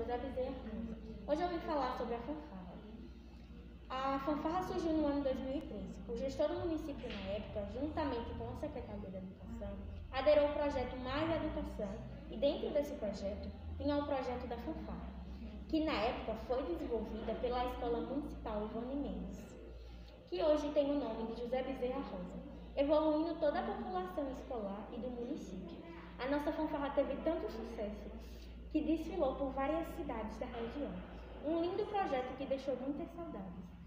José Bezerra Rosa. Hoje eu vim falar sobre a fanfarra. A fanfarra surgiu no ano 2013. O gestor do município na época, juntamente com a Secretaria da Educação, aderiu ao projeto Mais Educação e dentro desse projeto tinha o projeto da fanfarra, que na época foi desenvolvida pela Escola Municipal Ivone Mendes, que hoje tem o nome de José Bezerra Rosa, evoluindo toda a população escolar e do município. A nossa fanfarra teve tanto sucesso que desfilou por várias cidades da região. Um lindo projeto que deixou muitas saudades.